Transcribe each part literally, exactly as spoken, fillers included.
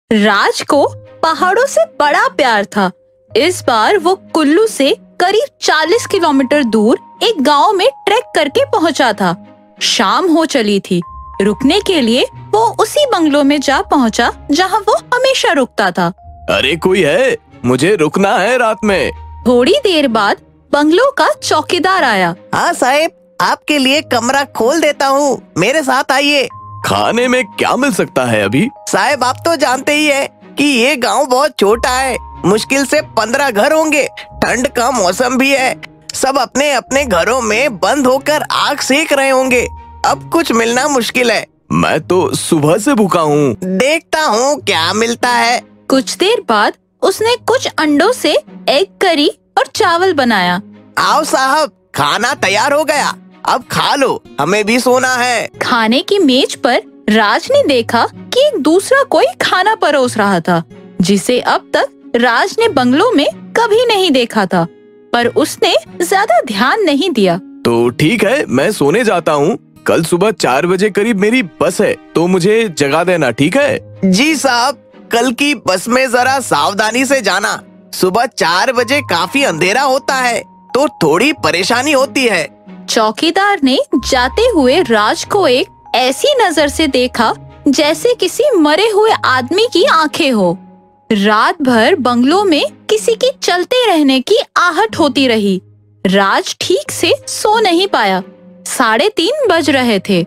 राज को पहाड़ों से बड़ा प्यार था। इस बार वो कुल्लू से करीब चालीस किलोमीटर दूर एक गांव में ट्रैक करके पहुंचा था। शाम हो चली थी। रुकने के लिए वो उसी बंगलो में जा पहुंचा जहां वो हमेशा रुकता था। अरे कोई है? मुझे रुकना है रात में। थोड़ी देर बाद बंगलो का चौकीदार आया। हाँ साहब, आपके लिए कमरा खोल देता हूँ, मेरे साथ आइए। खाने में क्या मिल सकता है अभी? साहब, आप तो जानते ही है कि ये गांव बहुत छोटा है। मुश्किल से पंद्रह घर होंगे। ठंड का मौसम भी है। सब अपने अपने घरों में बंद होकर आग सेक रहे होंगे। अब कुछ मिलना मुश्किल है। मैं तो सुबह से भूखा हूँ। देखता हूँ क्या मिलता है। कुछ देर बाद उसने कुछ अंडों से एग करी और चावल बनाया। आओ साहब, खाना तैयार हो गया, अब खा लो, हमें भी सोना है। खाने की मेज पर राज ने देखा कि एक दूसरा कोई खाना परोस रहा था, जिसे अब तक राज ने बंगलों में कभी नहीं देखा था, पर उसने ज्यादा ध्यान नहीं दिया। तो ठीक है, मैं सोने जाता हूँ। कल सुबह चार बजे करीब मेरी बस है, तो मुझे जगा देना, ठीक है? जी साहब, कल की बस में जरा सावधानी से जाना। सुबह चार बजे काफी अंधेरा होता है, तो थोड़ी परेशानी होती है। चौकीदार ने जाते हुए राज को एक ऐसी नजर से देखा जैसे किसी मरे हुए आदमी की आंखें हो। रात भर बंगलों में किसी की चलते रहने की आहट होती रही। राज ठीक से सो नहीं पाया। साढ़े तीन बज रहे थे।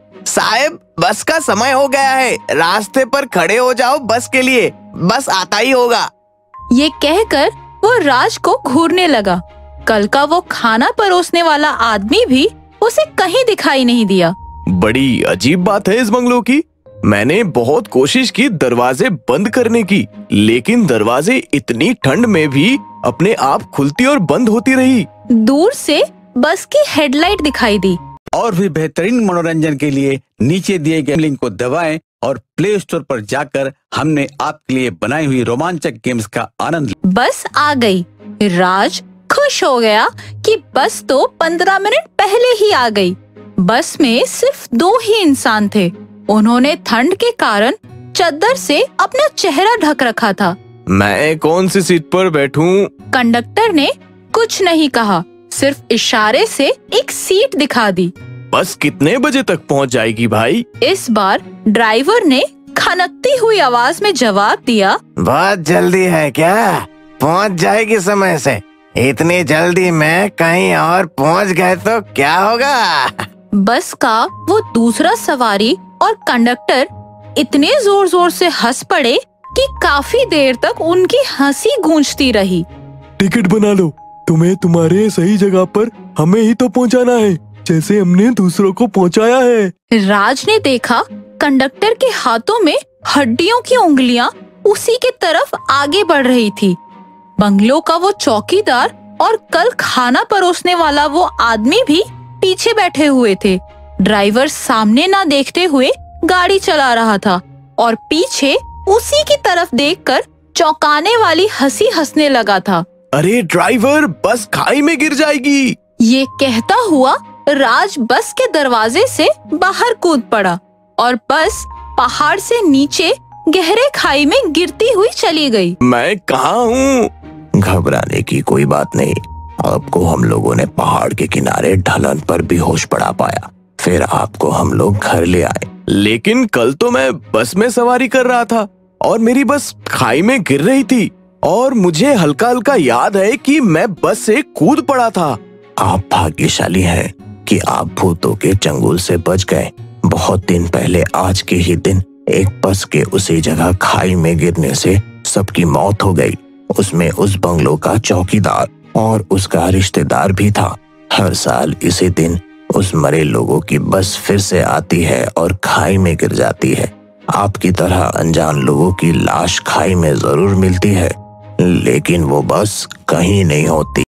साहब, बस का समय हो गया है, रास्ते पर खड़े हो जाओ बस के लिए, बस आता ही होगा। ये कहकर वो राज को घूरने लगा। कल का वो खाना परोसने वाला आदमी भी उसे कहीं दिखाई नहीं दिया। बड़ी अजीब बात है इस बंगलो की। मैंने बहुत कोशिश की दरवाजे बंद करने की, लेकिन दरवाजे इतनी ठंड में भी अपने आप खुलती और बंद होती रही। दूर से बस की हेडलाइट दिखाई दी। और भी बेहतरीन मनोरंजन के लिए नीचे दिए गए लिंक को दबाएं और प्ले स्टोर पर जाकर हमने आपके लिए बनाई हुई रोमांचक गेम्स का आनंद लें। बस आ गई। राज खुश हो गया कि बस तो पंद्रह मिनट पहले ही आ गई। बस में सिर्फ दो ही इंसान थे। उन्होंने ठंड के कारण चद्दर से अपना चेहरा ढक रखा था। मैं कौन सी सीट पर बैठूं? कंडक्टर ने कुछ नहीं कहा, सिर्फ इशारे से एक सीट दिखा दी। बस कितने बजे तक पहुंच जाएगी भाई? इस बार ड्राइवर ने खनकती हुई आवाज में जवाब दिया, बहुत जल्दी है क्या? पहुंच जाएगी समय से। इतनी जल्दी में कहीं और पहुंच गए तो क्या होगा? बस का वो दूसरा सवारी और कंडक्टर इतने जोर जोर से हंस पड़े कि काफी देर तक उनकी हंसी गूंजती रही। टिकट बना लो, तुम्हें तुम्हारे सही जगह पर हमें ही तो पहुंचाना है, जैसे हमने दूसरों को पहुंचाया है। राज ने देखा कंडक्टर के हाथों में हड्डियों की उंगलियां उसी के तरफ आगे बढ़ रही थी। बंगलो का वो चौकीदार और कल खाना परोसने वाला वो आदमी भी पीछे बैठे हुए थे। ड्राइवर सामने ना देखते हुए गाड़ी चला रहा था और पीछे उसी की तरफ देखकर चौंकाने वाली हंसी हंसने लगा था। अरे ड्राइवर, बस खाई में गिर जाएगी। ये कहता हुआ राज बस के दरवाजे से बाहर कूद पड़ा और बस पहाड़ से नीचे गहरे खाई में गिरती हुई चली गई। मैं कहाँ हूँ? घबराने की कोई बात नहीं। आपको हम लोगों ने पहाड़ के किनारे ढलान पर बेहोश पड़ा पाया, फिर आपको हम लोग घर ले आए। लेकिन कल तो मैं बस में सवारी कर रहा था और मेरी बस खाई में गिर रही थी और मुझे हल्का हल्का याद है कि मैं बस से कूद पड़ा था। आप भाग्यशाली हैं कि आप भूतों के चंगुल से बच गए। बहुत दिन पहले आज के ही दिन एक बस के उसी जगह खाई में गिरने से सबकी मौत हो गई। उसमें उस बंगलो का चौकीदार और उसका रिश्तेदार भी था। हर साल इसी दिन उस मरे लोगों की बस फिर से आती है और खाई में गिर जाती है। आपकी तरह अनजान लोगों की लाश खाई में जरूर मिलती है, लेकिन वो बस कहीं नहीं होती।